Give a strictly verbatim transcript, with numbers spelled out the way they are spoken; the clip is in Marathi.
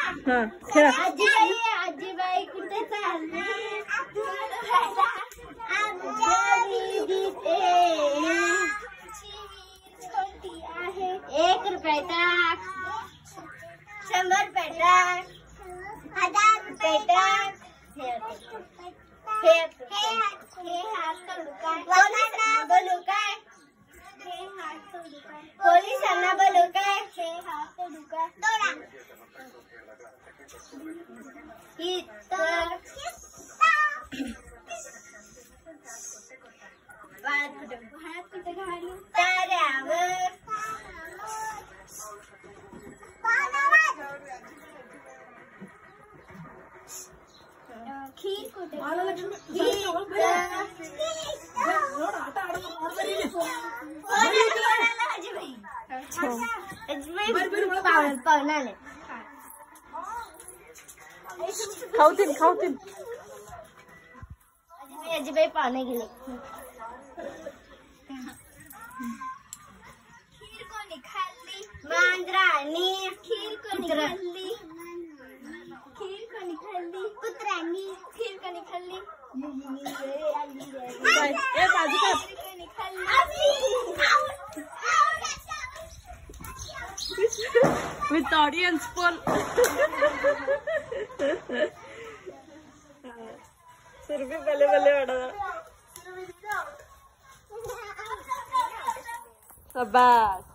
हाँ खेला आजीबाई आजीबाई कुठे चालली छोटी आहे एक रुपये टाक शंभर रुपये टाक हजार रुपये टाक हे हात तोडू काय बोलू काय पोलिसांना बोलू काय हे हात तोडू काय तोडा बाळात कुठे बाळात कुठे घालू ताऱ्यावर खीर कुठे पाहुणाने खाऊतील खाऊतील आजीबाई पाहुणे गेले खीर कोणी खाल्ली मांजरानी खीर कोणी खाल्ली खीर कोणी खाल्ली कुत्र्यानी खीर कोणी खाल्ली ए बाजू कर कोणी खाल्ली विथ ऑडियन्स पोल सुरभी बल्ले बल्ले वाटत बस